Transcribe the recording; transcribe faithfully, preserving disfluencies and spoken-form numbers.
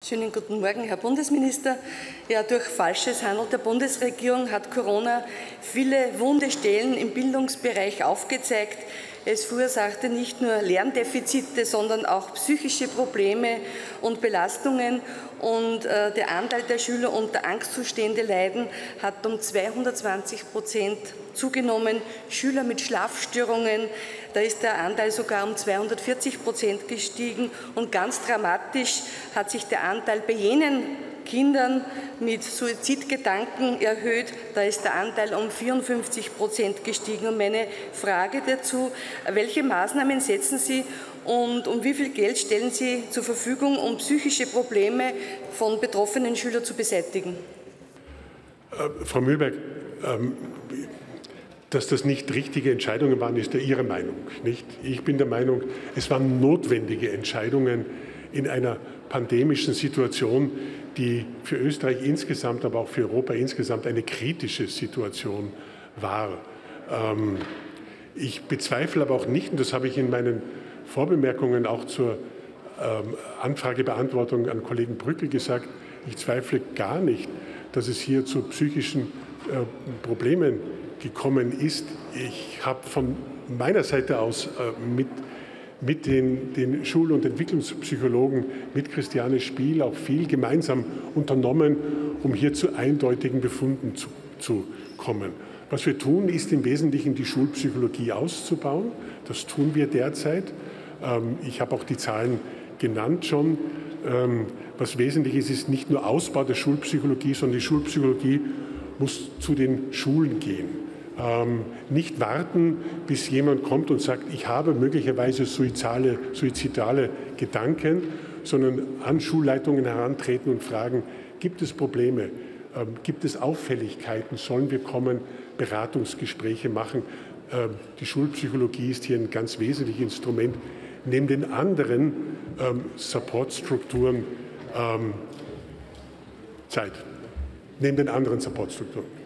Schönen guten Morgen, Herr Bundesminister. Ja, durch falsches Handeln der Bundesregierung hat Corona viele wunde Stellen im Bildungsbereich aufgezeigt. Es verursachte nicht nur Lerndefizite, sondern auch psychische Probleme und Belastungen. Und äh, der Anteil der Schüler unter Angstzustände leiden hat um zweihundertzwanzig Prozent zugenommen. Schüler mit Schlafstörungen, da ist der Anteil sogar um zweihundertvierzig Prozent gestiegen. Und ganz dramatisch hat sich der Anteil bei jenen Kindern mit Suizidgedanken erhöht. Da ist der Anteil um vierundfünfzig Prozent gestiegen. Und meine Frage dazu: Welche Maßnahmen setzen Sie und um wie viel Geld stellen Sie zur Verfügung, um psychische Probleme von betroffenen Schülern zu beseitigen? Äh, Frau Mühlberg, ähm, dass das nicht richtige Entscheidungen waren, ist ja Ihre Meinung, nicht? Ich bin der Meinung, es waren notwendige Entscheidungen in einer pandemischen Situation, die für Österreich insgesamt, aber auch für Europa insgesamt eine kritische Situation war. Ähm, ich bezweifle aber auch nicht, und das habe ich in meinen Vorbemerkungen auch zur ähm, Anfragebeantwortung an Kollegen Brückel gesagt, ich zweifle gar nicht, dass es hier zu psychischen äh, Problemen gekommen ist. Ich habe von meiner Seite aus äh, mit mit den, den Schul- und Entwicklungspsychologen, mit Christiane Spiel auch viel gemeinsam unternommen, um hier zu eindeutigen Befunden zu, zu kommen. Was wir tun, ist im Wesentlichen die Schulpsychologie auszubauen. Das tun wir derzeit. Ähm, ich habe auch die Zahlen genannt schon. Ähm, was wesentlich ist, ist nicht nur Ausbau der Schulpsychologie, sondern die Schulpsychologie muss zu den Schulen gehen. Ähm, nicht warten, bis jemand kommt und sagt, ich habe möglicherweise suizidale, suizidale Gedanken, sondern an Schulleitungen herantreten und fragen, gibt es Probleme, ähm, gibt es Auffälligkeiten, sollen wir kommen, Beratungsgespräche machen. Ähm, die Schulpsychologie ist hier ein ganz wesentliches Instrument, neben den anderen ähm, Supportstrukturen ähm, Zeit, neben den anderen Supportstrukturen.